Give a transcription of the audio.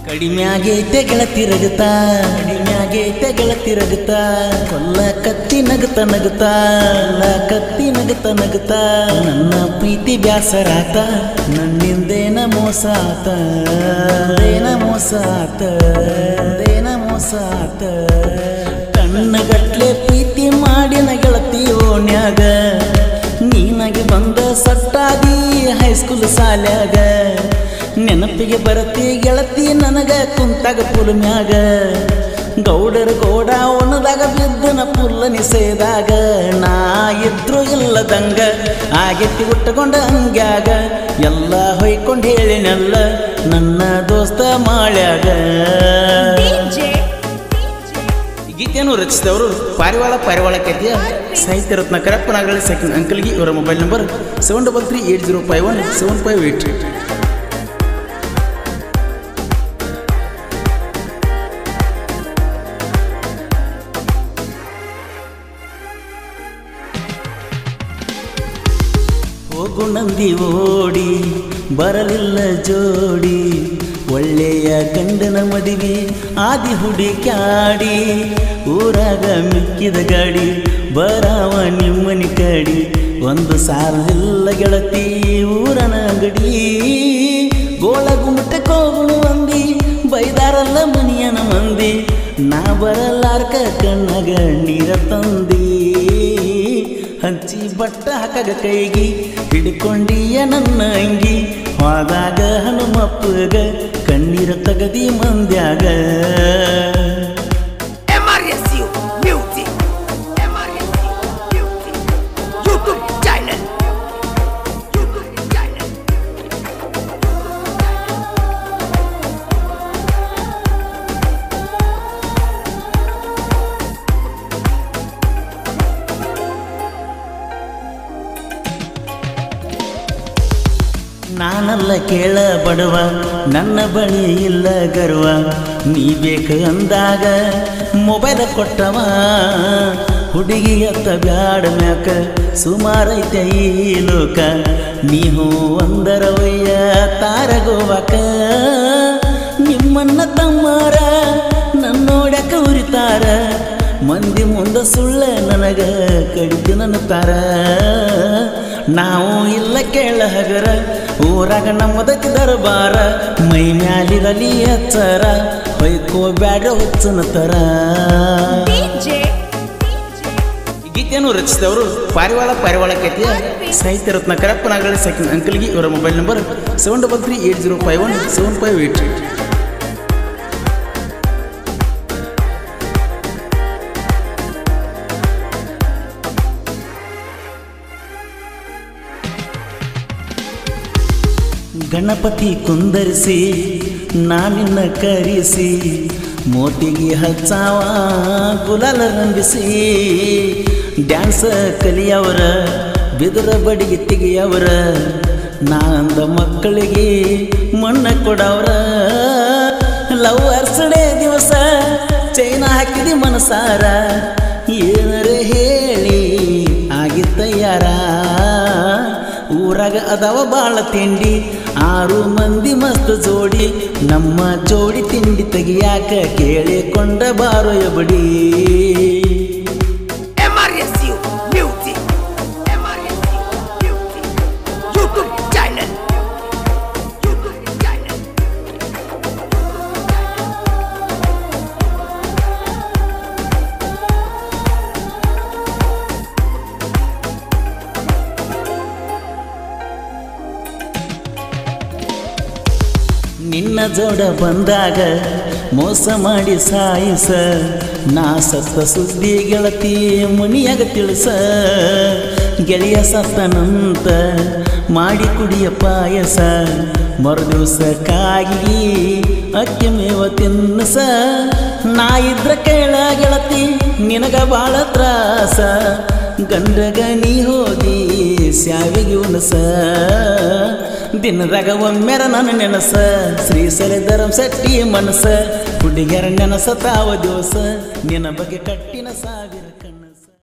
ಕಡಿಮೆ ಆಗೈತೆ ಗೆಳತಿ ರಗತಾ ಕಡಿಮೆ ಆಗೈತೆ ಗೆಳತಿ ರಗತಾ ಕೊಲ್ಲ ಕತ್ತಿ ನಗತ ನಗತಾ ಕತ್ತಿ ನಗತ ನಗತಾ ನನ್ನ ಪ್ರೀತಿ ಬ್ಯಾಸರಾತ ನನ್ನಿಂದೇನ ಮೋಸ ಆತ ಮೋಸ ಆತ ಮೋಸ ಆತ ಕಣ್ಣಗಟ್ಲೆ ಪ್ರೀತಿ ಮಾಡಿನ ಗೆಳತಿ ಓಣ್ಯಾಗ ನೀನಾಗಿ ಬಂದ ಸಟ್ಟಾದಿ ಹೈಸ್ಕೂಲ್ ಸಾಲ್ಯಾಗ ನೆನಪಿಗೆ ಬರತಿ ಗೆಳತಿ ನನಗ ಕುಂತಾಗ ಪುಲ್ಮ್ಯಾಗ ಗೌಡರ ಗೋಡ ಒಣದಾಗ ಬಿದ್ದನ ಪುಲ್ಲ ನಿಸೆದಾಗ ನಾ ಇದ್ರು ಇಲ್ಲದಂಗ ಆಗೆತ್ತಿ ಉಟ್ಟಕೊಂಡ ಹಂಗ್ಯಾಗ ಎಲ್ಲ ಹೊಯ್ಕೊಂಡು ಹೇಳಿನೆಲ್ಲ ನನ್ನ ದೋಸ್ತ ಮಾಳ್ಯಾಗ. ಗೀತೆಯನ್ನು ರಚಿಸಿದವರು ಪಾರಿವಾಳ ಕಥೆಯ ಸಾಹಿತ್ಯ ರತ್ನ ಕರಪ್ಪನಾಗಲಿ ಸೆಕೆಂಡ್ ಅಂಕಲ್ಗೆ ಇವರ ಮೊಬೈಲ್ ನಂಬರ್ 7338051758. ಹೋಗು ನಂದಿ ಓಡಿ ಬರಲಿಲ್ಲ ಜೋಡಿ ಒಳ್ಳೆಯ ಗಂಡನ ಮದುವೆ ಆದಿ ಹುಡುಕ್ಯಾಡಿ ಊರಾಗ ಮಿಕ್ಕಿದ ಗಾಡಿ ಬರಾವ ನಿಮ್ಮನಿ ಕಡಿ ಒಂದು ಸಾಲಿಲ್ಲ ಗೆಳತಿ ಊರನ ಅಂಗಡಿ ಗೋಳ ಗುಮ್ಮಟಕ್ಕೋಗುಳು ಅಂದಿ ಬೈದಾರಲ್ಲ ಮನಿಯನ ಮಂದಿ ನಾ ಬರಲಾರ್ಕ ಕಣ್ಣಗ ನೀರ ತಂದಿ ಹಂಚಿ ಬಟ್ಟ ಹಾಕಾಗ ಕೈಗಿ ಹಿಡ್ಕೊಂಡಿಯ ನನ್ನ ಅಂಗಿ ಹೋದಾಗ ಹನುಮಪ್ಪಗ ಕಣ್ಣೀರ ತಗದಿ ಮಂದ್ಯಾಗ. ನಾನಲ್ಲ ಕೇಳ ಬಡವ ನನ್ನ ಬಳಿ ಇಲ್ಲ ಗರ್ವ ನೀ ಬೇಕು ಅಂದಾಗ ಮೊಬೈಲ್ ಕೊಟ್ಟವ ಹುಡುಗಿ ಅತ್ತ ಬ್ಯಾಡ ಮ್ಯಾಕ ಸುಮಾರೈತೆ ಈ ಲೋಕ ನೀವು ಒಂದರವಯ್ಯ ತಾರಗೋವಾಕ ನಿಮ್ಮನ್ನ ತಮ್ಮಾರ ನನ್ನೋಡ್ಯಾಕ ಉರಿತಾರ ಮಂದಿ ಮುಂದ ಸುಳ್ಳ ನನಗ ಕಡಿದು ನನ್ನುತ್ತಾರ ನಾವು ಇಲ್ಲ ಕೇಳ ಹಗರ ಊರಾಗ ನಮ್ಮದಕ್ಕೆ ದರ್ಬಾರ ಮೈ ಮ್ಯಾಲಿರಲಿ ಎಚ್ಚರ ಹೊಯ್ಕೋ ಬ್ಯಾಡ ಹುಚ್ಚನ ತರ. ಗೀತೆಯನ್ನು ರಚಿಸಿದವರು ಪಾರಿವಾಳ ಕಥೆಯ ಸಾಹಿತ್ಯ ರತ್ನ ಕರಪ್ಪನಾಗಲಿ ಸೆಕೆಂಡ್ ಅಂಕಲ್ಗೆ ಇವರ ಮೊಬೈಲ್ ನಂಬರ್ 7338051758. ಗಣಪತಿ ಕುಂದರಿಸಿ ನಾನಿನ್ನ ಕರೆಸಿ ಮೋತಿಗೆ ಹಚ್ಚಾವ ಗುಲಾಲ ರಂಬಿಸಿ ಡ್ಯಾನ್ಸ ಕಲಿಯವರ ಬಿದರ ಬಡಿಗೆ ತೆಗಿಯವರ ನಾಂದ ಮಕ್ಕಳಿಗೆ ಮಣ್ಣ ಕೊಡವ್ರ ಲವರ್ಸ್ ಡೇ ದಿವಸ ಚೈನ ಹಾಕಿದಿ ಮನಸಾರ ಏನರ ಹೇಳಿ ಆಗಿತ್ತಯ್ಯಾರ ಊರಾಗ ಅದಾವ ಬಾಳ ತಿಂಡಿ 6 ಮಂದಿ ಮಸ್ತ್ ಜೋಡಿ ನಮ್ಮ ಜೋಡಿ ತಿಂಡಿ ತೆಗಿಯಾಕ ಕೇಳಿಕೊಂಡ ಬಾರೋ ಎಬಡಿ. ನಿನ್ನ ಜೋಡ ಬಂದಾಗ ಮೋಸ ಮಾಡಿ ಸಾಯಿಸ ನಾ ಸತ್ತ ಸುದ್ದಿ ಗೆಳತಿ ಮುನಿಯಾಗ ತಿಳಿಸ ಗೆಳೆಯ ಸತ್ತನಂತ ಮಾಡಿ ಕುಡಿಯ ಪಾಯಸ ಮರುದಿವಸ ಕಾಗಿ ಅಕ್ಕಿ ಮೇವ ತಿನ್ನಸ ನಾ ಇದ್ರ ಕೇಳ ಗೆಳತಿ ನಿನಗ ಬಾಳ ತ್ರಾಸ ಗಂಡಗ ನೀ ಹೋದಿ ಸ್ಯಾವಿಗೆ ಉಣಸ ದಿನದಾಗ ಒಮ್ಮೆರ ನನ್ನ ನೆನಸ ಶ್ರೀಶೈಲಧರಂ ಶೆಟ್ಟಿ ಮನಸ ಹುಡುಗಿಯರ ನೆನಸ ತಾವ ದಿವಸ ನಿನ್ನ ಬಗ್ಗೆ ಕಟ್ಟಿನ ಸಾವಿರ